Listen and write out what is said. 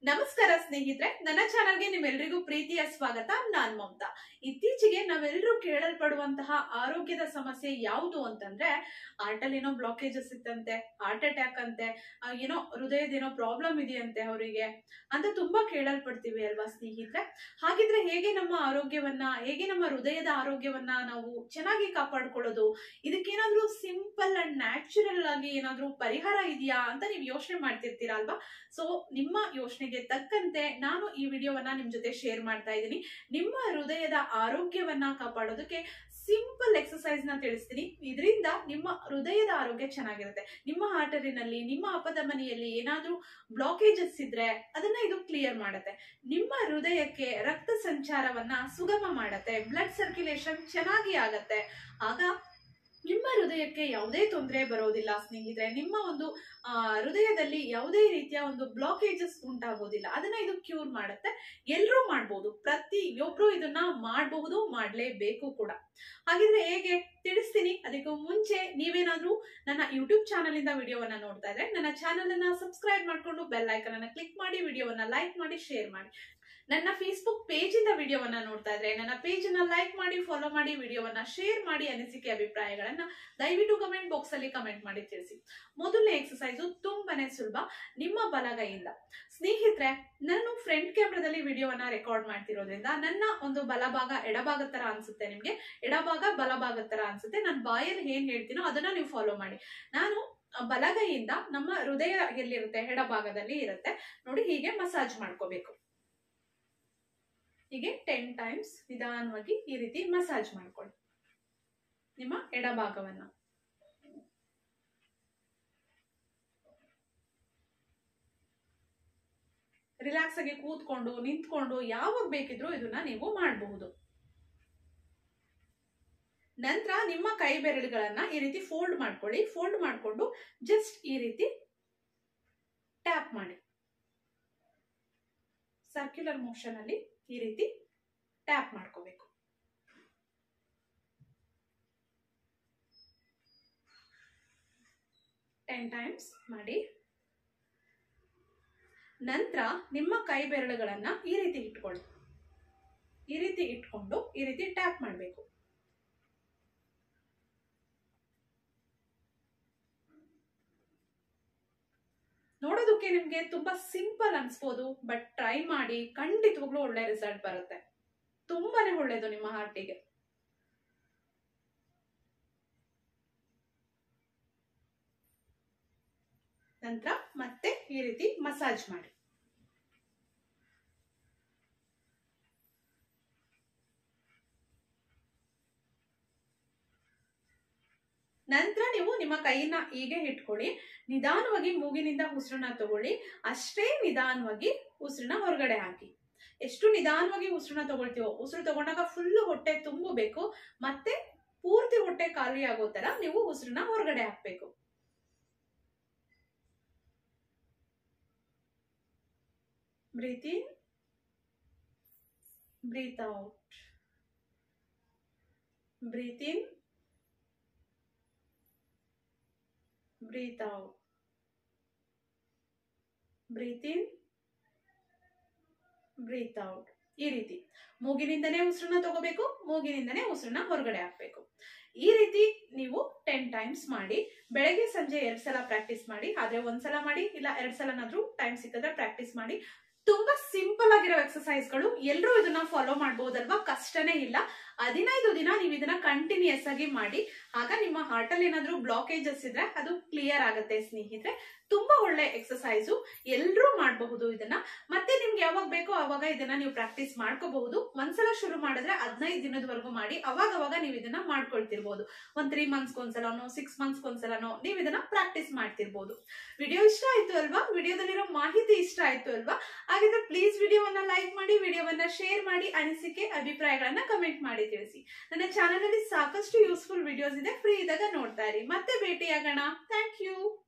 ನಮಸ್ಕಾರ ಸ್ನೇಹಿತರೆ, ನನ್ನ ಚಾನಲ್ಗೆ ನಿಮ್ಮೆಲ್ಲರಿಗೂ ಪ್ರೀತಿಯ ಸ್ವಾಗತ. ನಾನ್ ಮಮತಾ. ಇತ್ತೀಚೆಗೆ ನಾವೆಲ್ಲರೂ ಕೇಳಲ್ಪಡುವಂತಹ ಆರೋಗ್ಯದ ಸಮಸ್ಯೆ ಯಾವುದು ಅಂತಂದ್ರೆ ಹಾರ್ಟಲ್ಲಿ ಏನೋ ಬ್ಲಾಕೇಜಸ್ ಇತ್ತಂತೆ, ಹಾರ್ಟ್ ಅಟ್ಯಾಕ್ ಅಂತೆ, ಏನೋ ಹೃದಯದೇನೋ ಪ್ರಾಬ್ಲಮ್ ಇದೆಯಂತೆ ಅವರಿಗೆ ಅಂತ ತುಂಬಾ ಕೇಳಲ್ಪಡ್ತೀವಿ ಅಲ್ವಾ ಸ್ನೇಹಿತರೆ. ಹಾಗಿದ್ರೆ ಹೇಗೆ ನಮ್ಮ ಆರೋಗ್ಯವನ್ನ, ಹೇಗೆ ನಮ್ಮ ಹೃದಯದ ಆರೋಗ್ಯವನ್ನ ನಾವು ಚೆನ್ನಾಗಿ ಕಾಪಾಡ್ಕೊಳ್ಳೋದು, ಇದಕ್ಕೇನಾದ್ರೂ ಸಿಂಪಲ್ ಅಂಡ್ ನ್ಯಾಚುರಲ್ ಆಗಿ ಏನಾದ್ರೂ ಪರಿಹಾರ ಇದೆಯಾ ಅಂತ ನೀವು ಯೋಚನೆ ಮಾಡ್ತಿರ್ತೀರಾ ಅಲ್ವಾ. ಸೊ ನಿಮ್ಮ ಯೋಚನೆಗೆ ತಕ್ಕಂತೆ ನಾನು ಈ ವಿಡಿಯೋವನ್ನ ನಿಮ್ ಜೊತೆ ಶೇರ್ ಮಾಡ್ತಾ ಇದ್ದೀನಿ. ನಿಮ್ಮ ಹೃದಯದ ಆರೋಗ್ಯವನ್ನ ಕಾಪಾಡೋದಕ್ಕೆ ಸಿಂಪಲ್ ಎಕ್ಸರ್ಸೈಸ್ ನ ತಿಳಿಸ್ತೀನಿ. ಇದರಿಂದ ನಿಮ್ಮ ಹೃದಯದ ಆರೋಗ್ಯ ಚೆನ್ನಾಗಿರುತ್ತೆ. ನಿಮ್ಮ ಆರ್ಟರಿನಲ್ಲಿ, ನಿಮ್ಮ ಅಪಧಮನಿಯಲ್ಲಿ ಏನಾದ್ರೂ ಬ್ಲಾಕೇಜಸ್ ಇದ್ರೆ ಅದನ್ನ ಇದು ಕ್ಲಿಯರ್ ಮಾಡುತ್ತೆ. ನಿಮ್ಮ ಹೃದಯಕ್ಕೆ ರಕ್ತ ಸಂಚಾರವನ್ನ ಸುಗಮ ಮಾಡುತ್ತೆ, ಬ್ಲಡ್ ಸರ್ಕ್ಯುಲೇಷನ್ ಚೆನ್ನಾಗಿ ಆಗತ್ತೆ. ಆಗ ನಿಮ್ಮ ಹೃದಯಕ್ಕೆ ಯಾವುದೇ ತೊಂದರೆ ಬರೋದಿಲ್ಲ ಸ್ನೇಹಿತರೆ. ನಿಮ್ಮ ಒಂದು ಹೃದಯದಲ್ಲಿ ಯಾವುದೇ ರೀತಿಯ ಒಂದು ಬ್ಲಾಕೇಜಸ್ ಉಂಟಾಗೋದಿಲ್ಲ. ಅದನ್ನ ಇದು ಕ್ಯೂರ್ ಮಾಡುತ್ತೆ. ಎಲ್ಲರೂ ಮಾಡ್ಬೋದು, ಪ್ರತಿಯೊಬ್ರು ಇದನ್ನ ಮಾಡಬಹುದು, ಮಾಡ್ಲೇಬೇಕು ಕೂಡ. ಹಾಗಿದ್ರೆ ಹೇಗೆ ತಿಳಿಸ್ತೀನಿ. ಅದಕ್ಕೂ ಮುಂಚೆ ನೀವೇನಾದ್ರೂ ನನ್ನ ಯೂಟ್ಯೂಬ್ ಚಾನಲ್ ಇಂದ ವಿಡಿಯೋವನ್ನ ನೋಡ್ತಾ ಇದ್ರೆ ನನ್ನ ಚಾನಲ್ ಅನ್ನ ಸಬ್ಸ್ಕ್ರೈಬ್ ಮಾಡ್ಕೊಂಡು ಬೆಲ್ ಐಕನ್ ಅನ್ನ ಕ್ಲಿಕ್ ಮಾಡಿ, ವಿಡಿಯೋವನ್ನ ಲೈಕ್ ಮಾಡಿ, ಶೇರ್ ಮಾಡಿ. ನನ್ನ ಫೇಸ್ಬುಕ್ ಪೇಜ್ ಇಂದ ವಿಡಿಯೋವನ್ನ ನೋಡ್ತಾ ಇದ್ರೆ ನನ್ನ ಪೇಜ್ ಅನ್ನ ಲೈಕ್ ಮಾಡಿ, ಫಾಲೋ ಮಾಡಿ, ವಿಡಿಯೋವನ್ನ ಶೇರ್ ಮಾಡಿ. ಅನಿಸಿಕೆ ಅಭಿಪ್ರಾಯಗಳನ್ನ ದಯವಿಟ್ಟು ಕಮೆಂಟ್ ಬಾಕ್ಸ್ ಅಲ್ಲಿ ಕಮೆಂಟ್ ಮಾಡಿ ತಿಳಿಸಿ. ಮೊದಲನೇ ಎಕ್ಸರ್ಸೈಸ್ ತುಂಬಾನೇ ಸುಲಭ. ನಿಮ್ಮ ಬಲಗೈಯಿಂದ ಸ್ನೇಹಿತರೆ, ನಾನು ಫ್ರಂಟ್ ಕ್ಯಾಮ್ರಾದಲ್ಲಿ ವಿಡಿಯೋವನ್ನ ರೆಕಾರ್ಡ್ ಮಾಡ್ತಿರೋದ್ರಿಂದ ನನ್ನ ಒಂದು ಬಲಭಾಗ ಎಡಭಾಗದ ತರ ಅನ್ಸುತ್ತೆ, ನಿಮ್ಗೆ ಎಡಭಾಗ ಬಲಭಾಗದ ತರ ಅನ್ಸುತ್ತೆ. ನಾನು ಬಾಯಲ್ಲಿ ಏನ್ ಹೇಳ್ತೀನೋ ಅದನ್ನ ನೀವು ಫಾಲೋ ಮಾಡಿ. ನಾನು ಬಲಗೈಯಿಂದ ನಮ್ಮ ಹೃದಯ ಎಲ್ಲಿರುತ್ತೆ ಎಡಭಾಗದಲ್ಲಿ ಇರುತ್ತೆ ನೋಡಿ, ಹೀಗೆ ಮಸಾಜ್ ಮಾಡ್ಕೋಬೇಕು. ಹೀಗೆ 10 ಟೈಮ್ಸ್ ನಿಧಾನವಾಗಿ ಈ ರೀತಿ ಮಸಾಜ್ ಮಾಡ್ಕೊಳ್ಳಿ ನಿಮ್ಮ ಎಡಭಾಗವನ್ನ. ರಿಲ್ಯಾಕ್ಸ್ ಆಗಿ ಕೂತ್ಕೊಂಡು, ನಿಂತ್ಕೊಂಡು, ಯಾವಾಗ ಬೇಕಿದ್ರೂ ಇದನ್ನ ನೀವು ಮಾಡಬಹುದು. ನಂತರ ನಿಮ್ಮ ಕೈ ಬೆರಳುಗಳನ್ನ ಈ ರೀತಿ ಫೋಲ್ಡ್ ಮಾಡ್ಕೊಳ್ಳಿ. ಫೋಲ್ಡ್ ಮಾಡ್ಕೊಂಡು ಜಸ್ಟ್ ಈ ರೀತಿ ಟ್ಯಾಪ್ ಮಾಡಿ. ಸರ್ಕ್ಯುಲರ್ ಮೋಷನ್ ಅಲ್ಲಿ ಈ ರೀತಿ ಟ್ಯಾಪ್ ಮಾಡ್ಕೋಬೇಕು. ಟೆನ್ ಟೈಮ್ಸ್ ಮಾಡಿ. ನಂತರ ನಿಮ್ಮ ಕೈ ಬೆರಳುಗಳನ್ನ ಈ ರೀತಿ ಇಟ್ಕೊಳ್ಳಿ. ಈ ರೀತಿ ಇಟ್ಕೊಂಡು ಈ ರೀತಿ ಟ್ಯಾಪ್ ಮಾಡಬೇಕು. ನೋಡೋದಕ್ಕೆ ನಿಮ್ಗೆ ತುಂಬಾ ಸಿಂಪಲ್ ಅನ್ಸ್ಬೋದು, ಬಟ್ ಟ್ರೈ ಮಾಡಿ, ಖಂಡಿತವಾಗ್ಲೂ ಒಳ್ಳೆ ರಿಸಲ್ಟ್ ಬರುತ್ತೆ. ತುಂಬಾನೇ ಒಳ್ಳೇದು ನಿಮ್ಮ ಹಾರ್ಟಿಗೆ. ನಂತರ ಮತ್ತೆ ಈ ರೀತಿ ಮಸಾಜ್ ಮಾಡಿ. ನಂತರ ನೀವು ನಿಮ್ಮ ಕೈಯನ್ನ ಹೀಗೆ ಇಟ್ಕೊಳ್ಳಿ. ನಿಧಾನವಾಗಿ ಮೂಗಿನಿಂದ ಉಸಿರನ್ನ ತಗೊಳ್ಳಿ. ಅಷ್ಟೇ ನಿಧಾನವಾಗಿ ಉಸಿರನ್ನ ಹೊರಗಡೆ ಹಾಕಿ. ಎಷ್ಟು ನಿಧಾನವಾಗಿ ಉಸಿರನ್ನ ತಗೊಳ್ತೀವೋ, ಉಸಿರು ತಗೊಂಡಾಗ ಫುಲ್ ಹೊಟ್ಟೆ ತುಂಬಬೇಕು, ಮತ್ತೆ ಪೂರ್ತಿ ಹೊಟ್ಟೆ ಖಾಲಿ ಆಗೋ ತರ ನೀವು ಉಸಿರನ್ನ ಹೊರಗಡೆ ಹಾಕ್ಬೇಕು. Breathe in, breathe out, breathe in, breathe out, breathe in, breathe out. ಈ ರೀತಿ ಮೂಗಿನಿಂದನೇ ಉಸಿರನ್ನ ತಗೋಬೇಕು, ಮೂಗಿನಿಂದನೇ ಉಸಿರನ್ನ ಹೊರಗಡೆ ಹಾಕ್ಬೇಕು. ಈ ರೀತಿ ನೀವು 10 ಟೈಮ್ಸ್ ಮಾಡಿ. ಬೆಳಗ್ಗೆ ಸಂಜೆ 2 ಸಲ ಪ್ರಾಕ್ಟೀಸ್ ಮಾಡಿ. ಆದ್ರೆ 1 ಸಲ ಮಾಡಿ, ಇಲ್ಲ 2 ಸಲನಾದ್ರೂ ಟೈಮ್ ಸಿಕ್ಕಿದ್ರೆ ಪ್ರಾಕ್ಟೀಸ್ ಮಾಡಿ. ತುಂಬಾ ಸಿಂಪಲ್ ಆಗಿರೋ ಎಕ್ಸರ್ಸೈಸ್ ಗಳು, ಎಲ್ಲರೂ ಇದನ್ನ ಫಾಲೋ ಮಾಡಬಹುದಲ್ವಾ, ಕಷ್ಟನೇ ಇಲ್ಲ. 15 ದಿನ ನೀವು ಇದನ್ನ ಕಂಟಿನ್ಯೂಸ್ ಆಗಿ ಮಾಡಿ. ಆಗ ನಿಮ್ಮ ಹಾರ್ಟ್ ಅಲ್ಲಿ ಏನಾದ್ರೂ ಬ್ಲಾಕೇಜಸ್ ಇದ್ರೆ ಅದು ಕ್ಲಿಯರ್ ಆಗುತ್ತೆ ಸ್ನೇಹಿತರೆ. ತುಂಬಾ ಒಳ್ಳೆ ಎಕ್ಸರ್ಸೈಸು, ಎಲ್ಲರೂ ಮಾಡಬಹುದು ಇದನ್ನ. ಮತ್ತೆ ನಿಮ್ಗೆ ಯಾವಾಗ ಬೇಕೋ ಅವಾಗ ಇದನ್ನ ನೀವು ಪ್ರಾಕ್ಟೀಸ್ ಮಾಡ್ಕೋಬಹುದು. ಒಂದ್ಸಲ ಶುರು ಮಾಡಿದ್ರೆ 15 ದಿನದವರೆಗೂ ಮಾಡಿ. ಅವಾಗ ನೀವು ಇದನ್ನ ಮಾಡ್ಕೊಳ್ತಿರ್ಬೋದು. 3 ಮಂತ್ಸ್ ಒಂದ್ಸಲನೋ 6 ಮಂತ್ಸ್ ಒಂದ್ಸಲನೋ ನೀವು ಇದನ್ನ ಪ್ರಾಕ್ಟೀಸ್ ಮಾಡ್ತಿರ್ಬೋದು. ವಿಡಿಯೋ ಇಷ್ಟ ಆಯ್ತು ಅಲ್ವಾ? ವಿಡಿಯೋದಲ್ಲಿರೋ ಮಾಹಿತಿ ಇಷ್ಟ ಆಯ್ತು ಅಲ್ವಾ? ಹಾಗಿದ್ರೆ ಪ್ಲೀಸ್ ವಿಡಿಯೋವನ್ನ ಲೈಕ್ ಮಾಡಿ, ವಿಡಿಯೋವನ್ನ ಶೇರ್ ಮಾಡಿ, ಅನಿಸಿಕೆ ಅಭಿಪ್ರಾಯಗಳನ್ನ ಕಮೆಂಟ್ ಮಾಡಿ ತಿಳಿಸಿ. ನನ್ನ ಚಾನಲ್ ಅಲ್ಲಿ ಸಾಕಷ್ಟು ಯೂಸ್ಫುಲ್ ವಿಡಿಯೋಸ್ ಇದೆ, ಫ್ರೀ ಇದ್ದಾಗ ನೋಡ್ತಾ ಇರಿ. ಮತ್ತೆ ಭೇಟಿಯಾಗೋಣ. Thank you.